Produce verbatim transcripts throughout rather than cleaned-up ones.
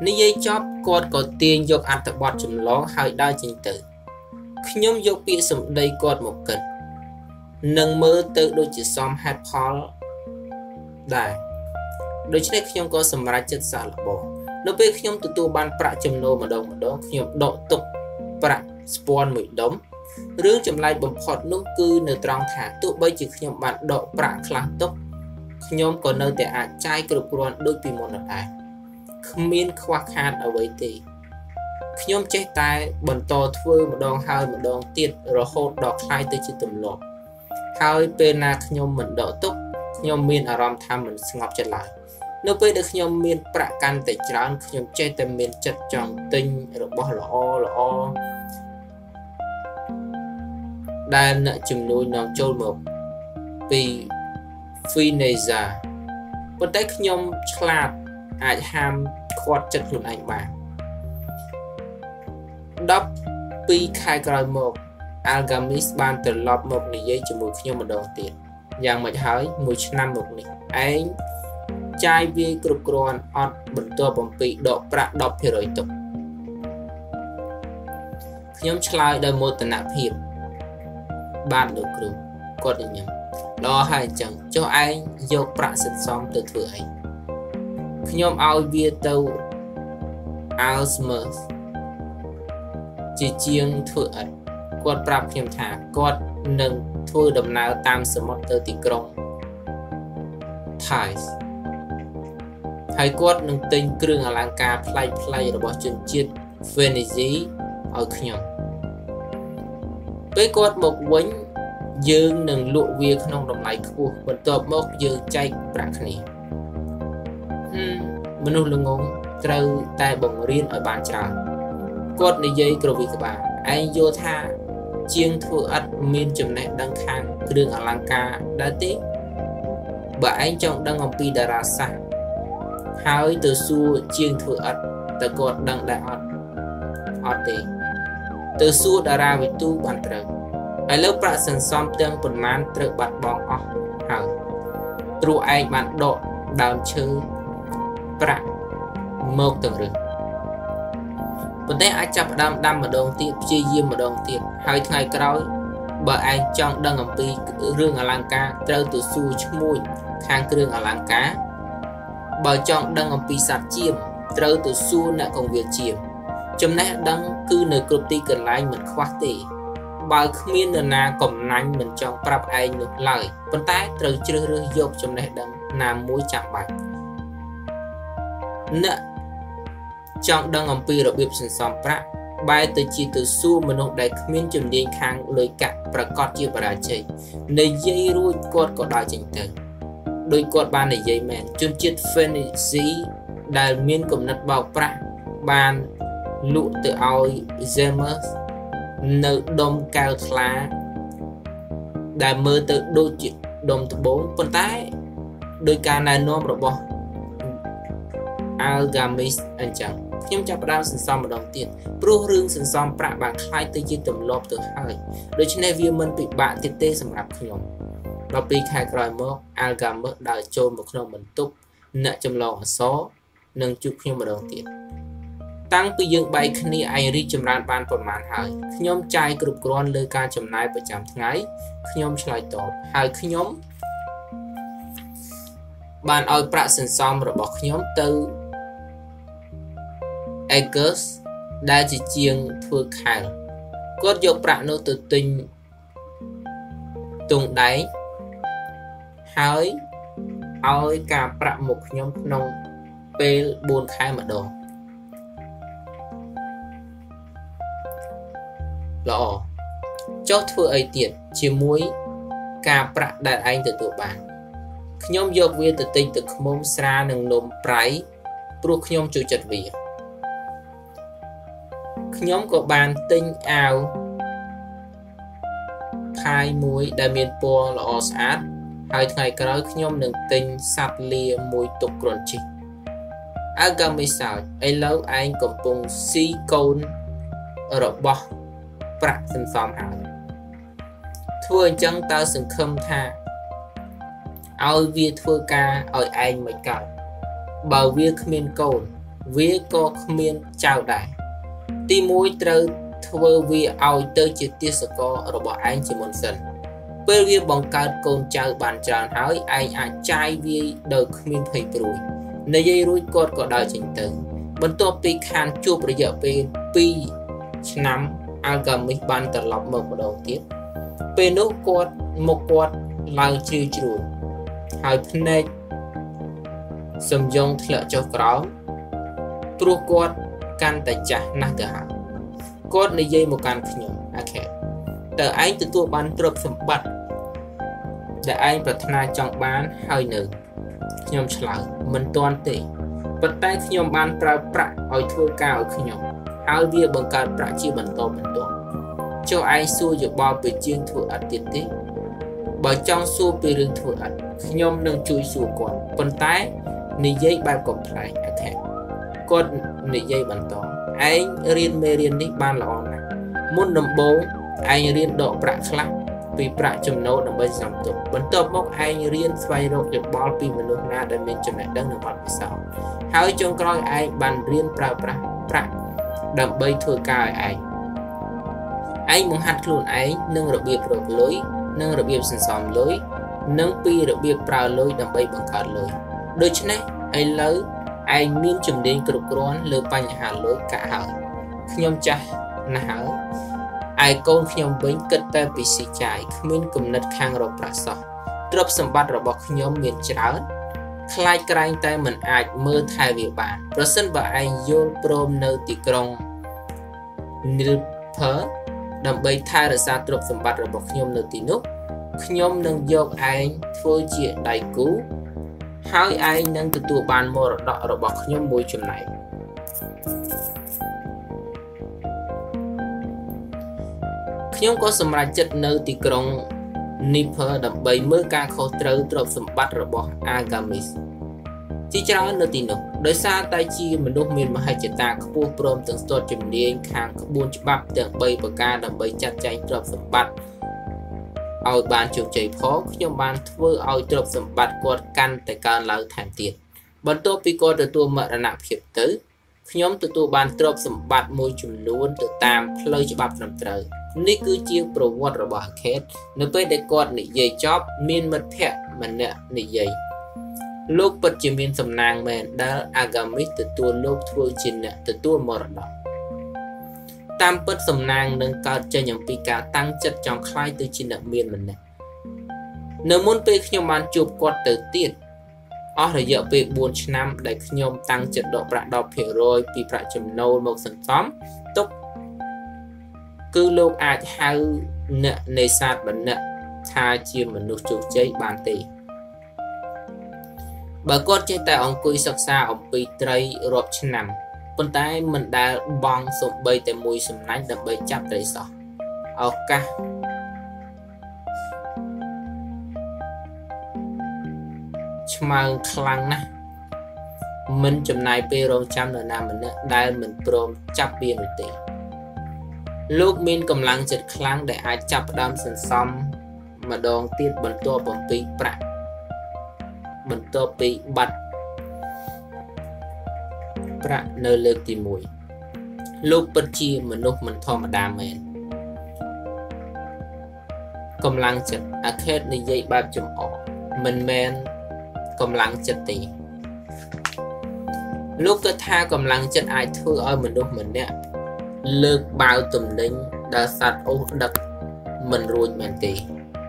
នេះយាយចប់គាត់ក៏ទាញយកអត្ថបទចម្លងហើយដើរចេញទៅខ្ញុំយកពាក្យសម្ដីគាត់មកគិតនឹងមើលទៅដូចជាសមហេតុផលដែរដូច្នេះខ្ញុំក៏សម្រេចចិត្តសាកល្បងនៅពេលខ្ញុំទទួលបានប្រាក់ចំណូលម្ដងម្ដងខ្ញុំដកទុកប្រាក់ស្ពាន់មួយដុំរឿងចម្លែកបំផុតនោះគឺនៅត្រង់ថាទោះបីជាខ្ញុំបានដកប្រាក់ខ្លះទុកខ្ញុំក៏នៅតែអាចចាយគ្រប់គ្រាន់ដូចពីមុនដែរគ្មានខ្វះខាតអ្វីទេខ្ញុំចេះតែបន្តធ្វើម្ដងហើយម្ដងទៀតរហូតដល់คล้ายទៅជាទម្លាប់ហើយពេលណាខ្ញុំមិនដកទុកខ្ញុំមានអារម្មណ៍ថាមិនស្ងប់ចិត្តឡើយនៅពេលដែលខ្ញុំមានប្រាក់កាន់តែច្រើនខ្ញុំចេះតែមានចិត្តចង់ទិញរបស់ល្អល្អដែលអ្នកជំនួយនាំចូលមកពី Fineza ប៉ុន្តែខ្ញុំឆ្លាតអាចហាមឃាត់ចិត្តខ្លួនឯងបានដប់ពីរខែក្រោយមក Algamis បានត្រឡប់មកនិយាយជាមួយខ្ញុំម្ដងទៀតយ៉ាងម៉េចហើយមួយឆ្នាំមកនេះឯងចាយវាយគ្រប់គ្រាន់អត់បន្ទាប់អំពីដកប្រាក់ ដប់ភាគរយ ទុកខ្ញុំឆ្លើយដោយមោទនភាពបានលោកគ្រូគាត់ញញឹមល្អហើយអញ្ចឹងចុះឯងយកប្រាក់សន្សំទៅធ្វើអីខ្ញុំឲ្យវាទៅ Alzheimer's ជាជាងធ្វើអីគាត់ប្រាប់ខ្ញុំថាគាត់នឹងធ្វើដំណើរតាមសមុទ្រទៅទីក្រុង Thais ហើយគាត់នឹងទិញគ្រឿងអលង្ការប្លែកៗរបស់ជនជាតិ Venice ឲ្យខ្ញុំពេលគាត់មកវិញយើងនឹងលក់វាក្នុងតម្លៃខ្ពស់បន្ទាប់មកយើងចែកប្រាក់គ្នាមនុស្សល្ងងត្រូវតែបង្រៀនឲ្យបានច្រើនគាត់និយាយក្រវីក្បាលឯងយល់ថាជាងធ្វើឥដ្ឋមានចំណេះដឹងខាងគ្រឿងអលង្ការដែរទេបើឯងចង់ដឹងអំពីតារាសាស្ត្រហើយទៅសួរជាងធ្វើឥដ្ឋតើគាត់ដឹងដែរអត់អត់ទេទៅសួរតារាវិទូបានត្រូវឥឡូវប្រាក់សន្សំទាំងប៉ុន្មានត្រូវបាត់បង់អស់ហើយព្រោះឯងបានដកដើមឈើប្រាក់មកទាំងរឹសប៉ុន្តែអាចចាប់ផ្ដើមដាំម្ដងទៀតព្យាយាមម្ដងទៀតហើយថ្ងៃក្រោយបើឯងចង់ដឹងអំពីរឿងអលង្ការត្រូវទៅសួរឈ្មួញខាងគ្រឿងអលង្ការបើចង់ដឹងអំពីសត្វជៀមត្រូវទៅសួរអ្នកកងវិលជៀមចំណេះដឹងគឺនៅគ្រប់ទីកន្លែងមិនខ្វះទេបើគ្មាននរណាកំណាញ់មិនចង់ប្រាប់ឯងនោះឡើយប៉ុន្តែត្រូវជ្រើសរើសយកចំណេះដឹងណាមួយចាំបាច់អ្នកចង់ដឹងអំពីរបៀបសន្សំប្រាក់បែរទៅជាទៅសួរមនុស្សដែលគ្មានជំនាញខាងលុយកាក់ប្រកាសជាបរាជ័យនិយាយរួចគាត់ក៏ដើរចេញទៅដោយគាត់បាននិយាយមែនជនជាតិ Venice ដែលមានគំនិតបោកប្រាស់បានលក់ទៅឲ្យ Zemers នៅដុំកែវថ្លាដែលមើលទៅដូចជាដុំត្បូងប៉ុន្តែដោយការណែនាំរបស់ Algamis អញ្ចឹងខ្ញុំចាប់ផ្ដើមសន្សំម្ដងទៀតព្រោះរឿងសន្សំប្រាក់បានคล้ายទៅជាទម្លាប់ទៅហើយដូច្នេះវាមិនពិបាកទៀតទេសម្រាប់ខ្ញុំដល់ពីរខែក្រោយមក Algamis ដើរចូលមកក្នុងបន្ទប់អ្នកចម្លងអក្សរនិងជួបខ្ញុំម្ដងទៀតតាំងពីយើងបែកគ្នាឯងរីកចម្រើនបានប្រមាណហើយខ្ញុំចាយគ្រប់គ្រាន់លើការចំណាយប្រចាំថ្ងៃខ្ញុំឆ្លើយតបហើយខ្ញុំបានឲ្យប្រាក់សន្សំរបស់ខ្ញុំទៅ Eggers ដែលជាជាងធ្វើខែលគាត់យកប្រាក់នោះទៅទិញទងដែងហើយឲ្យការប្រាក់មកខ្ញុំក្នុងពេលបួនខែម្ដងល្អចុះធ្វើអីទៀតជាមួយការប្រាក់ដែលឯងទទួលបានខ្ញុំយកវាទៅទិញទឹកឃ្មុំស្រានិងនំប្រៃព្រោះខ្ញុំចូលចិត្តវាខ្ញុំក៏បានទិញអាវផាយមួយដែលមានពណ៌ល្អស្អាតហើយថ្ងៃក្រោយខ្ញុំនឹងទិញសត្វលាមួយទុកគ្រាន់ជិះ Algamis ឥឡូវឯងកំពុងស៊ីកូនរបស់ប្រាក់សន្សំហើយធ្វើអញ្ចឹងតើសង្ឃឹមថាឲ្យវាធ្វើការឲ្យឯងមិនកើតបើវាគ្មានកូនវាក៏គ្មានចៅដែរទីមួយត្រូវធ្វើវាឲ្យទៅជាទេសកលរបស់ឯងជាមុនសិនពេលវាបង្កើតកូនចៅបានច្រើនហើយឯងអាចចាយវាដោយគ្មានភ័យព្រួយនិយាយរួចគាត់ក៏ដើរចេញទៅបន្ទាប់ពីខានជួបរយៈពេលពីរឆ្នាំអាល់ហ្កាមីសបានត្រឡប់មកម្ដងទៀតពេលនោះគាត់មកគាត់ឡើងជ្រឿជ្រួញហើយភ្នែកសំយងធ្លាក់ចុះក្រោមព្រោះគាត់កាន់តែចាស់ណាស់ទៅហើយគាត់និយាយមកកាន់ខ្ញុំអាខេតតើឯងទទួលបានទ្រព្យសម្បត្តិដែលឯងប្រាថ្នាចង់បានហើយនៅខ្ញុំឆ្លើយមិនទាន់ទេប៉ុន្តែខ្ញុំបានប្រើប្រាក់ឲ្យធ្វើការឲ្យខ្ញុំហើយវាបង្កើតប្រាក់ជាបន្តបន្ទាប់ចុះឯងសួរយោបល់ពីជាងធ្វើអត់ទៀតទេបើចង់សួរពីរឿងធ្វើអត់ខ្ញុំនឹងជួយសួរគាត់ប៉ុន្តែនិយាយបែបកំ ប្លែក អូខេគាត់និយាយបន្តឯងរៀនមេរៀននេះបានល្អណាស់មុនដំបូងឯងរៀនដកប្រាក់ខ្លះពីប្រាក់ចំណូលដើម្បីសន្ទុកបន្ទាប់មកឯងរៀនស្វែងរកយោបល់ពីមនុស្សណាដែលមានចំណេះដឹងនិងបទពិសោធន៍ហើយចុងក្រោយឯងបានរៀនប្រើប្រាស់ប្រាក់ដើម្បីធ្វើការឲ្យឯងឯងបង្ហាត់ខ្លួនឯងនឹងរបៀបរកលុយនិងរបៀបសន្សំលុយនិងពីរបៀបប្រើលុយដើម្បីបង្កើតលុយដូច្នេះឥឡូវឯងមានជំនាញគ្រប់គ្រាន់លើបញ្ហាលុយកាក់ហើយខ្ញុំចាស់ណាស់ហើយឯកូនខ្ញុំវិញគិតតែពីស៊ីចាយគ្មានគំនិតខាងរកប្រាក់សោះទ្រព្យសម្បត្តិរបស់ខ្ញុំមានច្រើនខ្លាចក្រែងតែមិនអាចមើលថែវាបានប្រសិនបើឯងយល់ព្រមនៅទីក្រុង Nilper ដើម្បីថែរក្សាទ្រព្យសម្បត្តិរបស់ខ្ញុំនៅទីនោះខ្ញុំនឹងយកឯងធ្វើជាដៃគូហើយឯងនឹងទទួលបានមរតករបស់ខ្ញុំមួយចំណែកខ្ញុំក៏សម្រេចចិត្តនៅទីក្រុង Nilper ដើម្បីមើលការខុសត្រូវទ្រព្យសម្បត្តិរបស់ Agamis ជាច្រើននៅទីនោះដោយសារតែជាមនុស្សមានមហិច្ឆតាខ្ពស់ព្រមទាំងស្ទាត់ជំនាញខាងក្បួនច្បាប់ទាំងបីប្រការដើម្បីចាត់ចែងទ្រព្យសម្បត្តិឲ្យបានជោគជ័យផងខ្ញុំបានធ្វើឲ្យទ្រព្យសម្បត្តិគាត់កាន់តែកើនឡើងថែមទៀតបន្ទាប់ពីគាត់ទទួលមរណភាពទៅខ្ញុំទទួលបានទ្រព្យសម្បត្តិមួយចំនួនទៅតាមផ្លូវច្បាប់ត្រឹមត្រូវនេះគឺជាប្រវត្តិរបស់អាខេតនៅពេលដែលគាត់និយាយចប់មានមិត្តភក្តិម្នាក់និយាយលោកពិតជាមានសំណាងមែនដែល Agamis ទទួលលោកធ្វើជាអ្នកទទួលមរតកតាមពិតសំណាងនឹងកើតចេញអំពីការតាំងចិត្តចង់ខ្លាយទៅជាអ្នកមានម្នាក់នៅមុនពេលខ្ញុំបានជួបគាត់ទៅទៀតអស់រយៈពេលបួនឆ្នាំដែលខ្ញុំតាំងចិត្តដកប្រាក់ ដប់ភាគរយ ពីប្រាក់ចំណូលមកសន្សំទុកគឺលោកអាចហៅអ្នកនេសាទម្នាក់ថាជាមនុស្សជោគជ័យបានទេបើគាត់ចេះតែអង្គុយសិក្សាអំពីត្រីរាប់ឆ្នាំប៉ុន្តែមិនដែលបង់សូម្បីតែមួយសំណាញ់ដើម្បីចាប់ត្រីសោះឱកាសឆ្មើងខ្លាំងណាស់មិនចំណាយពេលរងចាំនរណាម្នាក់ដែលមិនព្រមចាប់វានោះទេលោកមានកម្លាំងចិត្តខ្លាំងដែលអាចចាប់ផ្ដើមសន្សំម្ដងទៀតបន្ទាប់ពីប្រាក់បន្ទាប់ពីបាត់ប្រាក់នៅលើកទីមួយលោកពិតជាមនុស្សមិនធម្មតាមែនកម្លាំងចិត្តអាខេតនិយាយបែបចំអកមិនមែនកម្លាំងចិត្តទេលោកគិតថាកម្លាំងចិត្តអាចធ្វើឲ្យមនុស្សម្នាក់លើកបាវទំនិញដែលសត្វអូសដឹកមិនរួចមែនទេ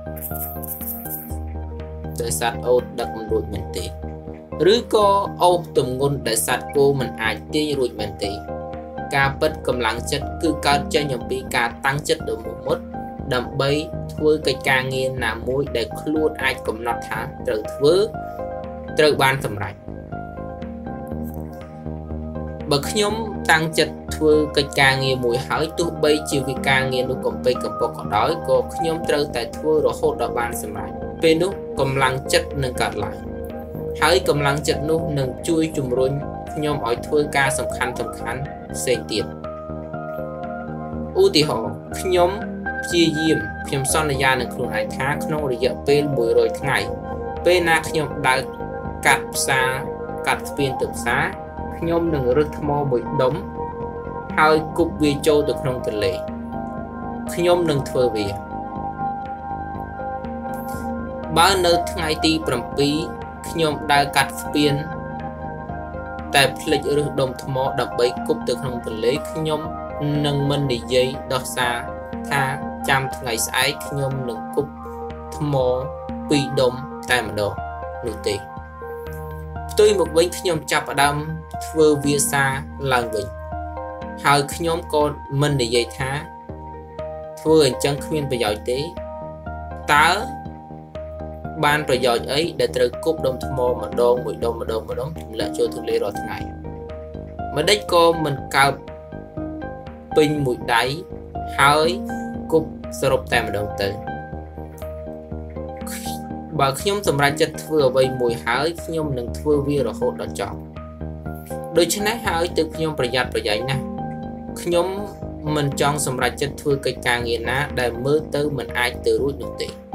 ដែលសត្វអូសដឹកមិនរួចមែនទេឬក៏អូសទម្ងន់ដែលសត្វគោមិនអាចទាញរួចមែនទេការពិតកម្លាំងចិត្តគឺកើតចេញអំពីការតាំងចិត្តដ៏មុតមុតដើម្បីធ្វើកិច្ចការងារណាមួយដែលខ្លួនអាចកំណត់ថាត្រូវធ្វើត្រូវបានសម្រេចបើខ្ញុំតាំងចិត្តធ្វើកិច្ចការងារមួយហើយទោះបីជាវិការងារនោះកំពេចកំពកក៏ដោយក៏ខ្ញុំត្រូវតែធ្វើរហូតដល់បានសម្រេចពេលនោះកម្លាំងចិត្តនឹងកើតឡើងហើយកម្លាំងចិត្តនោះនឹងជួយជំរុញខ្ញុំឲ្យធ្វើការសំខាន់សំខាន់ផ្សេងទៀតឧទាហរណ៍ខ្ញុំព្យាយាមខ្ញុំសន្យានឹងខ្លួនឯងថាក្នុងរយៈពេលមួយរយថ្ងៃពេលណាខ្ញុំដើរកាត់ផ្សារកាត់ស្ពានទៅផ្សារខខ្ញុំនឹងរឹសថ្មមួយដុំហើយគប់វាចូលទៅក្នុងទន្លេខ្ញុំនឹងធ្វើវាបើនៅថ្ងៃទី7ខ្ញុំដើរកាត់ស្ពានតែភ្លេចរឹសដុំថ្មដើម្បីគប់ទៅក្នុងទន្លេខ្ញុំនឹងមិននិយាយដោះសារថាចាំថ្ងៃស្អែកខ្ញុំនឹងគប់ថ្មពីរដុំតែម្ដងនោះទេផ្ទុយមកវិញខ្ញុំចាប់ផ្ដើមធ្វើវាសាឡើងវិញហើយខ្ញុំក៏មិននិយាយថាធ្វើអញ្ចឹងគ្មានប្រយោជន៍ទេតើបានប្រយោជន៍អីដែលត្រូវគប់ដុំថ្មម្ដងមួយដុំម្ដងម្ដងទម្លាក់ចូលទន្លេរាល់ថ្ងៃម្ដេចក៏មិនកើបពេញមួយដៃហើយគប់សរុបតែម្ដងទៅបើខ្ញុំសម្រេចចិត្តធ្វើអ្វីមួយហើយខ្ញុំនឹងធ្វើវារហូតដល់ចប់ដូច្នេះហើយទើបខ្ញុំប្រយ័ត្នប្រយែងណាស់ខ្ញុំមិនចង់សម្រេចចិត្តធ្វើកិច្ចការងារណាដែលមើលទៅមិនអាចទៅរួចនោះទេ